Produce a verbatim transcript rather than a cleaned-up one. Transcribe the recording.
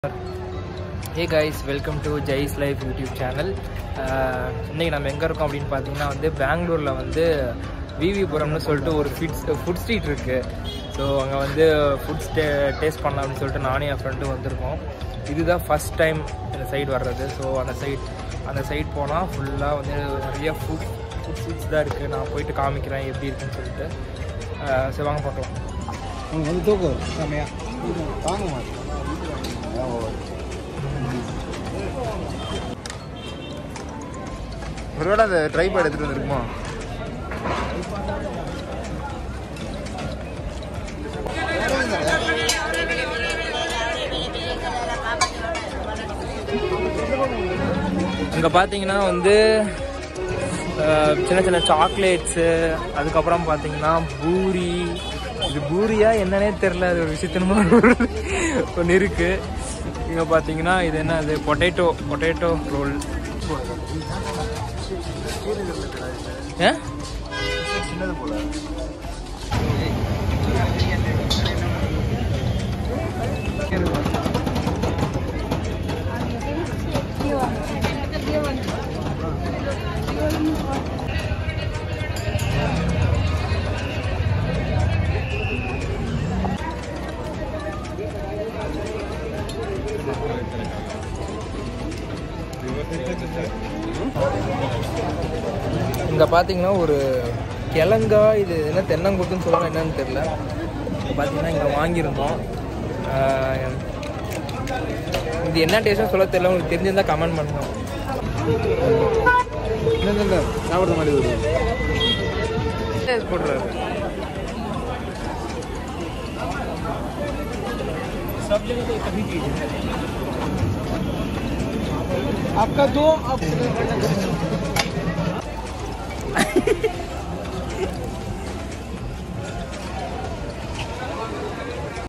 Hey guys, welcome to Jai's Life YouTube channel. இன்னைக்கு நம்ம எங்க இருக்கோம் அப்படினு பாத்தீங்கன்னா வந்து பெங்களூர்ல வந்து V V Puram னு சொல்லிட்டு ஒரு ஃபுட் ஸ்ட்ரீட் இருக்கு. சோ அங்க வந்து ஃபுட் டேஸ்ட் பண்ணலாம் அப்படினு சொல்லிட்டு நானே என் ஃப்ரெண்டும் வந்திருக்கோம். இதுதான் ஃபர்ஸ்ட் டைம் இந்த சைடு வர்றது. சோ அந்த சைடு அந்த சைடு போனா ஃபுல்லா வந்து நிறைய ஃபுட் ஃபுட் ஸ்ட்ரீட்ஸ் தான் இருக்கு. நான் போயிட்டு காமிக்கிறேன் எப்படி இருக்குன்னு சொல்லிட்டு. சோ வாங்க பார்க்கலாம். உங்க வந்து தூக்கு சமையா வாங்க மாட்டேன். ஒருவேளை அந்த ட்ரைபாட் எடுத்துட்டு வந்துருக்குமா? இங்கே பார்த்தீங்கன்னா வந்து சின்ன சின்ன சாக்லேட்ஸு, அதுக்கப்புறம் பார்த்தீங்கன்னா பூரி. இது பூரியா என்னன்னே தெரில, அது ஒரு விஷயத்தினமான ஒன்று இருக்குது. இங்கே பார்த்தீங்கன்னா இது என்ன, அது பொட்டேட்டோ பொட்டேட்டோ ரோல். சின்னது போல இங்கே பார்த்தீங்கன்னா ஒரு கிழங்கா, இது என்ன தென்னங்குத்துன்னு சொல்லுவாங்க என்னன்னு தெரியல. பார்த்தீங்கன்னா இங்கே வாங்கியிருந்தோம். இது என்ன டேஸ்ட்னு சொல்ல தெரியல, உங்களுக்கு தெரிஞ்சிருந்தா கமெண்ட் பண்ணுங்க. சாப்பிட்ற மாதிரி போடுறாரு. आपका दो